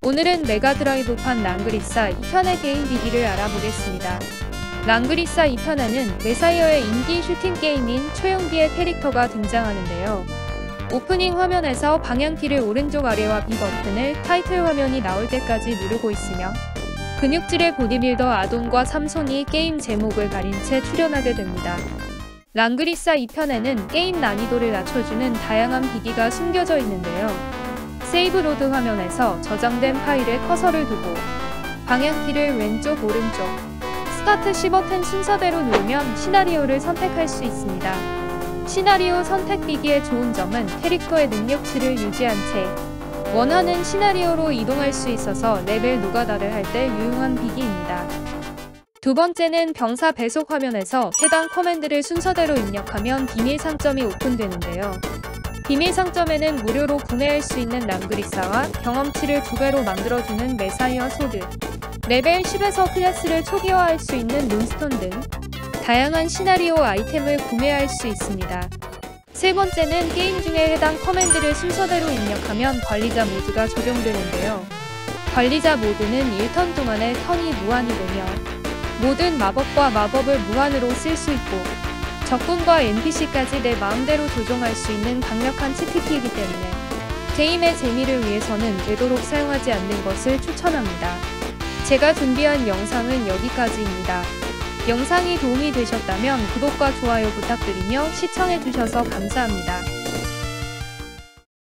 오늘은 메가드라이브판 랑그리사 2편의 게임 비기를 알아보겠습니다. 랑그리사 2편에는 메사이어의 인기 슈팅 게임인 초용기의 캐릭터가 등장하는데요. 오프닝 화면에서 방향키를 오른쪽 아래와 B 버튼을 타이틀 화면이 나올 때까지 누르고 있으며 근육질의 보디빌더 아돈과 삼손이 게임 제목을 가린 채 출연하게 됩니다. 랑그리사 2편에는 게임 난이도를 낮춰주는 다양한 비기가 숨겨져 있는데요. 세이브 로드 화면에서 저장된 파일에 커서를 두고 방향키를 왼쪽 오른쪽 스타트 C 버튼 순서대로 누르면 시나리오를 선택할 수 있습니다. 시나리오 선택 비기의 좋은 점은 캐릭터의 능력치를 유지한 채 원하는 시나리오로 이동할 수 있어서 레벨 노가다를 할 때 유용한 비기입니다. 두 번째는 병사 배속 화면에서 해당 커맨드를 순서대로 입력하면 비밀 상점이 오픈되는데요. 비밀 상점에는 무료로 구매할 수 있는 랑그리사와 경험치를 2배로 만들어주는 메사이어 소드, 레벨 10에서 클래스를 초기화할 수 있는 룬스톤 등 다양한 시나리오 아이템을 구매할 수 있습니다. 세 번째는 게임 중에 해당 커맨드를 순서대로 입력하면 관리자 모드가 적용되는데요. 관리자 모드는 1턴 동안의 턴이 무한이 되며 모든 마법과 마법을 무한으로 쓸 수 있고 적군과 NPC까지 내 마음대로 조종할 수 있는 강력한 치트키이기 때문에 게임의 재미를 위해서는 되도록 사용하지 않는 것을 추천합니다. 제가 준비한 영상은 여기까지입니다. 영상이 도움이 되셨다면 구독과 좋아요 부탁드리며 시청해주셔서 감사합니다.